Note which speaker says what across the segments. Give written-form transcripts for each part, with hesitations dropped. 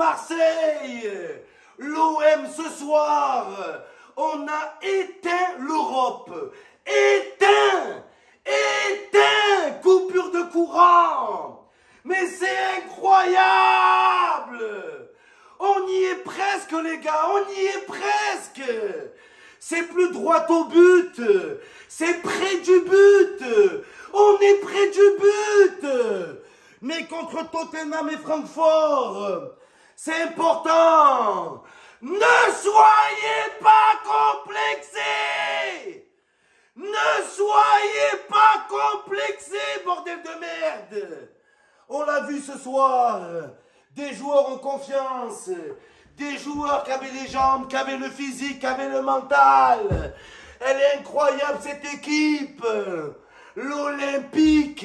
Speaker 1: Marseille, l'OM ce soir, on a éteint l'Europe. Éteint! Éteint! Coupure de courant! Mais c'est incroyable! On y est presque, les gars, on y est presque! C'est plus droit au but! C'est près du but! On est près du but! Mais contre Tottenham et Francfort, c'est important! Ne soyez pas complexés! Ne soyez pas complexés, bordel de merde! On l'a vu ce soir, des joueurs en confiance, des joueurs qui avaient les jambes, qui avaient le physique, qui avaient le mental. Elle est incroyable cette équipe. L'Olympique,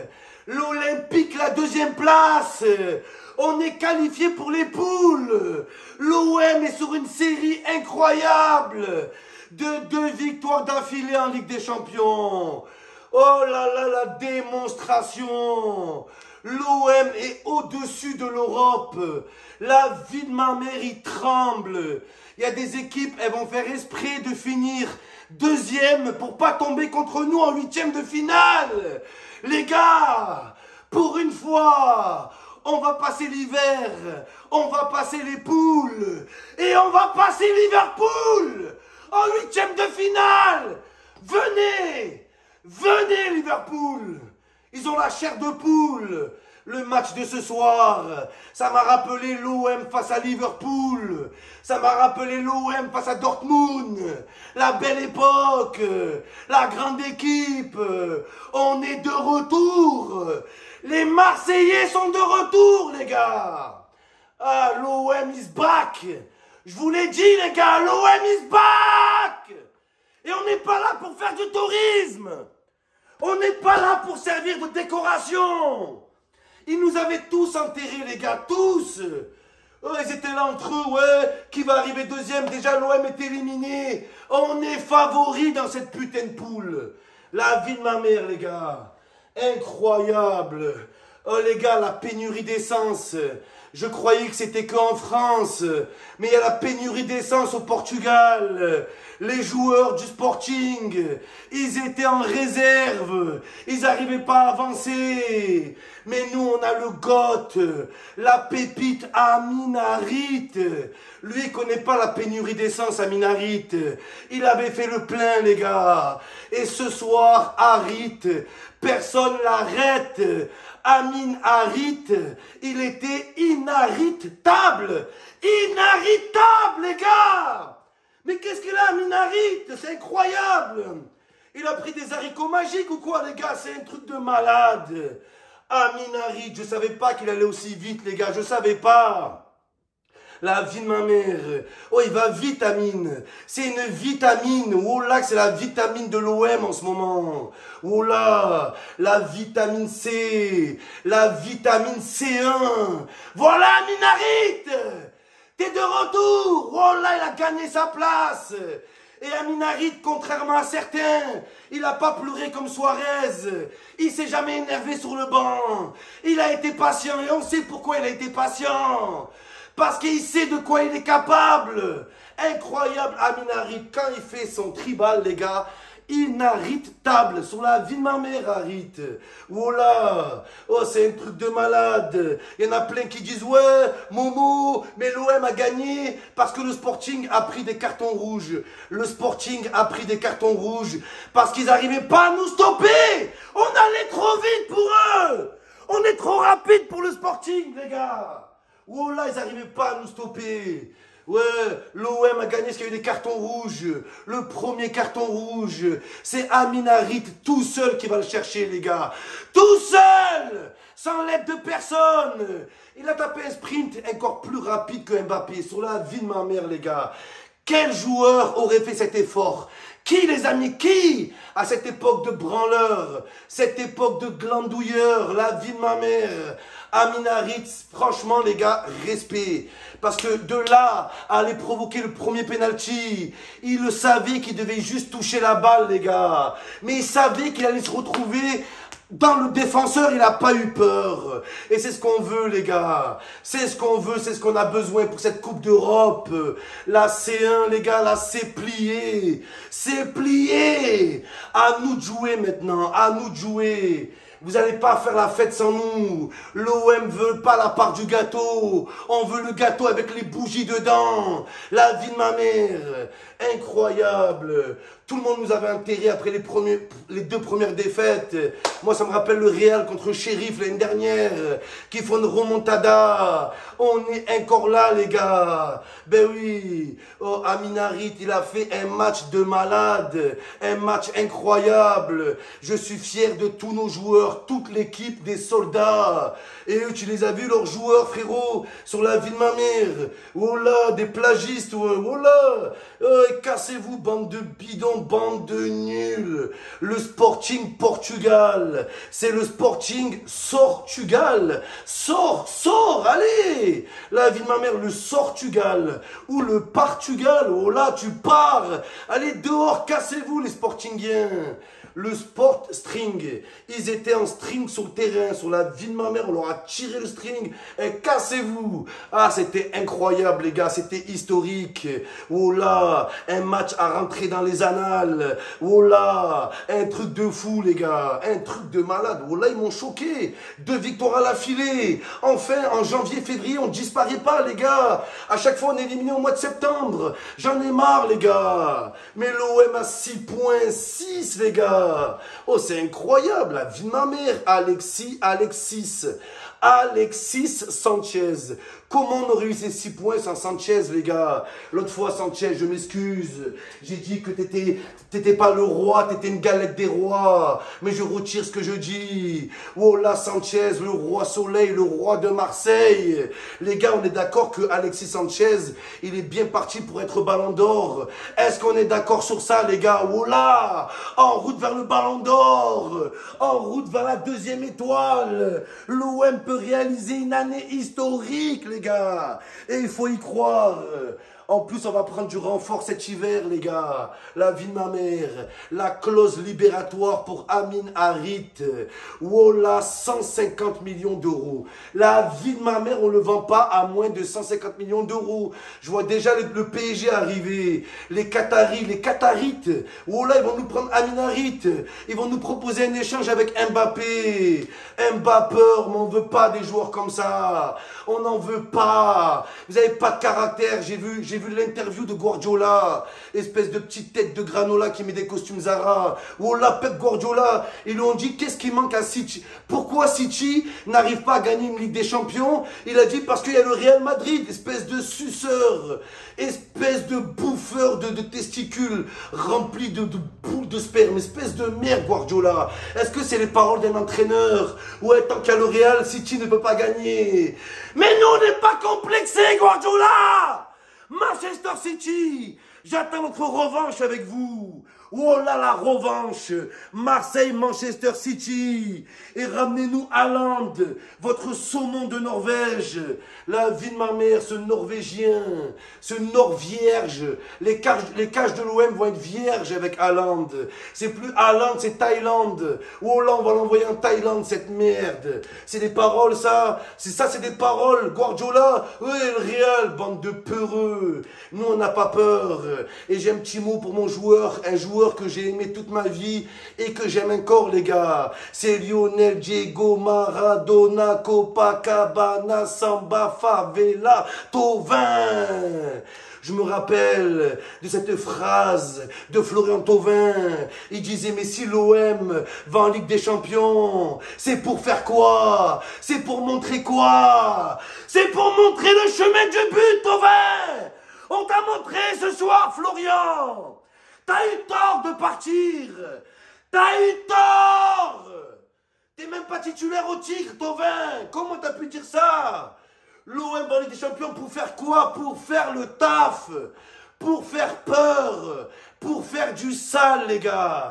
Speaker 1: la deuxième place. On est qualifié pour les poules. L'OM est sur une série incroyable de 2 victoires d'affilée en Ligue des Champions. Oh là là, la démonstration. L'OM est au-dessus de l'Europe. La vie de ma mère, il tremble. Il y a des équipes, elles vont faire esprit de finir deuxième pour pas tomber contre nous en 8e de finale. Les gars, pour une fois, on va passer l'hiver, on va passer les poules et on va passer Liverpool en 8e de finale. Venez, venez Liverpool. Ils ont la chair de poule. Le match de ce soir, ça m'a rappelé l'OM face à Liverpool. Ça m'a rappelé l'OM face à Dortmund. La belle époque, la grande équipe. On est de retour. Les Marseillais sont de retour, les gars. Ah, l'OM is back. Je vous l'ai dit, les gars, l'OM is back. Et on n'est pas là pour faire du tourisme. On n'est pas là pour servir de décoration. Ils nous avaient tous enterrés, les gars, tous. Oh, ils étaient là entre eux, ouais, qui va arriver deuxième. Déjà, l'OM est éliminé. On est favoris dans cette putain de poule. La vie de ma mère, les gars. Incroyable. Oh, les gars, la pénurie d'essence. Je croyais que c'était qu'en France. Mais il y a la pénurie d'essence au Portugal. Les joueurs du Sporting, ils étaient en réserve. Ils n'arrivaient pas à avancer. Mais nous, on a le GOAT, la pépite Amin Harit. Lui, il connaît pas la pénurie d'essence, Amin Harit. Il avait fait le plein, les gars. Et ce soir, Harit, personne l'arrête. Amin Harit, il était inarrêtable. Inarrêtable, les gars. Mais qu'est-ce qu'il a, Amin Harit? C'est incroyable. Il a pris des haricots magiques ou quoi, les gars? C'est un truc de malade. Amin Harit, je savais pas qu'il allait aussi vite, les gars. Je savais pas. La vie de ma mère. Oh, il va vite, Amine. C'est une vitamine. Oh là, c'est la vitamine de l'OM en ce moment. Oh là, la vitamine C. La vitamine C1. Voilà, Amin Harit. T'es de retour. Oh là, il a gagné sa place. Et Amin Harit, contrairement à certains, il n'a pas pleuré comme Suarez. Il s'est jamais énervé sur le banc. Il a été patient et on sait pourquoi il a été patient. Parce qu'il sait de quoi il est capable. Incroyable, Amin Harit. Quand il fait son tribal, les gars, inarrêtable. Sur la vie de ma mère, Harit. Voilà. Oh, c'est un truc de malade. Il y en a plein qui disent, ouais, Momo, mais l'OM a gagné parce que le Sporting a pris des cartons rouges. Le Sporting a pris des cartons rouges parce qu'ils n'arrivaient pas à nous stopper. On allait trop vite pour eux. On est trop rapide pour le Sporting, les gars. Oh là, ils n'arrivaient pas à nous stopper. Ouais, l'OM a gagné parce qu'il y a eu des cartons rouges. Le premier carton rouge, c'est Amin Harit tout seul qui va le chercher, les gars. Tout seul, sans l'aide de personne. Il a tapé un sprint encore plus rapide que Mbappé. Sur la vie de ma mère, les gars. Quel joueur aurait fait cet effort? Qui, les amis, qui? À cette époque de branleur, cette époque de glandouilleur, la vie de ma mère. Amin Harit, franchement, les gars, respect. Parce que de là à aller provoquer le premier penalty, il le savait qu'il devait juste toucher la balle, les gars. Mais il savait qu'il allait se retrouver Dans le défenseur, il n'a pas eu peur. Et c'est ce qu'on veut, les gars. C'est ce qu'on veut, c'est ce qu'on a besoin pour cette Coupe d'Europe. La C1, les gars, là, c'est plié. C'est plié. À nous de jouer maintenant, à nous de jouer. Vous n'allez pas faire la fête sans nous. L'OM veut pas la part du gâteau. On veut le gâteau avec les bougies dedans. La vie de ma mère. Incroyable. Tout le monde nous avait enterrés après les deux premières défaites. Moi, ça me rappelle le Real contre Sheriff l'année dernière, qui font une remontada. On est encore là, les gars. Ben oui. Oh, Amin Harit, il a fait un match de malade. Un match incroyable. Je suis fier de tous nos joueurs, toute l'équipe des soldats. Et eux, tu les as vus, leurs joueurs, frérot, sur la vie de ma mère. Oh là, des plagistes, oh là. Oh, cassez-vous, bande de bidons, bande de nuls. Le Sporting Portugal, c'est le Sporting Sortugal. Sors, allez. La vie de ma mère, le Sortugal ou le Portugal. Oh là, tu pars. Allez dehors, cassez-vous les Sportingiens. Le Sport String, ils étaient en string sur le terrain, sur la vie de ma mère, on leur a tiré le string, et cassez-vous. Ah, c'était incroyable, les gars, c'était historique. Oh là, un match à rentrer dans les annales. Oh là, un truc de fou, les gars, un truc de malade. Oh là, ils m'ont choqué. 2 victoires à l'affilée. Enfin, en janvier, février, on ne disparaît pas, les gars. À chaque fois, on est éliminé au mois de septembre. J'en ai marre, les gars. Mais l'OM a 6,6, les gars. Oh, c'est incroyable, la vie de ma mère. Alexis Sanchez. Comment on aurait eu ces 6 points sans Sanchez, les gars? L'autre fois, Sanchez, je m'excuse. J'ai dit que t'étais pas le roi, t'étais une galette des rois. Mais je retire ce que je dis. Oh là, Sanchez, le roi soleil, le roi de Marseille. Les gars, on est d'accord que Alexis Sanchez, il est bien parti pour être ballon d'or. Est-ce qu'on est d'accord sur ça, les gars? Oh là, en route vers le ballon d'or. En route vers la 2e étoile. L'OM peut réaliser une année historique, les gars. Et il faut y croire. En plus, on va prendre du renfort cet hiver, les gars. La vie de ma mère. La clause libératoire pour Amin Harit. Voilà, 150 millions d'euros. La vie de ma mère, on ne le vend pas à moins de 150 millions d'euros. Je vois déjà le PSG arriver. Les Qataris, les Qatarites. Voilà, ils vont nous prendre Amin Harit. Ils vont nous proposer un échange avec Mbappé. Mbappeur, mais on ne veut pas des joueurs comme ça. On n'en veut pas. Vous n'avez pas de caractère. J'ai vu l'interview de Guardiola, espèce de petite tête de granola qui met des costumes Zara. Oh là, Pep Guardiola, ils lui ont dit qu'est-ce qui manque à City? Pourquoi City n'arrive pas à gagner une Ligue des Champions? Il a dit parce qu'il y a le Real Madrid, espèce de suceur, espèce de bouffeur de testicules remplis de boules de sperme, espèce de merde Guardiola. Est-ce que c'est les paroles d'un entraîneur? Ouais, tant qu'il y a le Real, City ne peut pas gagner. Mais nous, on n'est pas complexés, Guardiola! Manchester City, j'attends notre revanche avec vous. Oh là, la revanche. Marseille, Manchester City. Et ramenez-nous Haaland, votre saumon de Norvège. La vie de ma mère, ce Norvégien, ce Nord-Vierge. Les cages de l'OM vont être vierges avec Haaland. C'est plus Haaland, c'est Thaïlande. Oh là, on va l'envoyer en Thaïlande, cette merde. C'est des paroles, ça. C'est des paroles. Guardiola, oui, le Real, bande de peureux. Nous, on n'a pas peur. Et j'ai un petit mot pour mon joueur, un joueur que j'ai aimé toute ma vie et que j'aime encore, les gars. C'est Lionel, Diego, Maradona, Copacabana, Samba, Favela, Thauvin. Je me rappelle de cette phrase de Florian Thauvin. Il disait, mais si l'OM va en Ligue des Champions, c'est pour faire quoi? C'est pour montrer quoi? C'est pour montrer le chemin du but, Thauvin. On t'a montré ce soir, Florian. T'as eu tort de partir. T'as eu tort. T'es même pas titulaire au Tigre, Thauvin. Comment t'as pu dire ça? L'OM en Ligue des Champions pour faire quoi? Pour faire le taf. Pour faire peur. Pour faire du sale, les gars.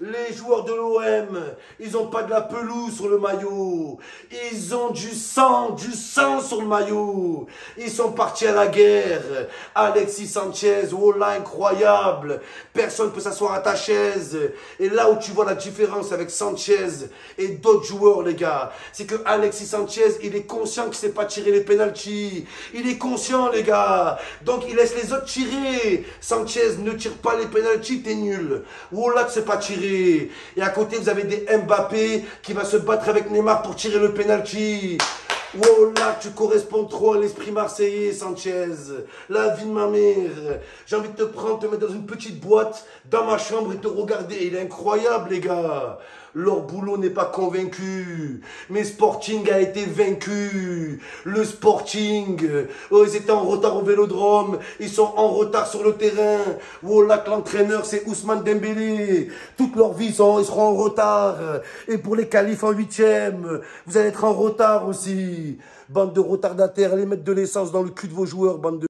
Speaker 1: Les joueurs de l'OM, ils ont pas de la pelouse sur le maillot. Ils ont du sang sur le maillot. Ils sont partis à la guerre. Alexis Sanchez, oh là, incroyable. Personne ne peut s'asseoir à ta chaise. Et là où tu vois la différence avec Sanchez et d'autres joueurs, les gars, c'est que Alexis Sanchez, il est conscient qu'il ne sait pas tirer les pénaltys. Il est conscient, les gars. Donc, il laisse les autres tirer. Sanchez, ne tire pas les pénaltys, t'es nul. Oh là, tu sais pas tirer. Et à côté, vous avez des Mbappé qui va se battre avec Neymar pour tirer le penalty. Oh là, tu corresponds trop à l'esprit marseillais, Sanchez. La vie de ma mère. J'ai envie de te prendre, te mettre dans une petite boîte, dans ma chambre et te regarder. Il est incroyable, les gars. Leur boulot n'est pas convaincu. Mais Sporting a été vaincu. Le Sporting. Oh, ils étaient en retard au Vélodrome. Ils sont en retard sur le terrain. Oh là, que l'entraîneur, c'est Ousmane Dembélé. Toute leur vie, ils seront en retard. Et pour les qualifs en 8e, vous allez être en retard aussi. Bande de retardataires, allez mettre de l'essence dans le cul de vos joueurs, bande de...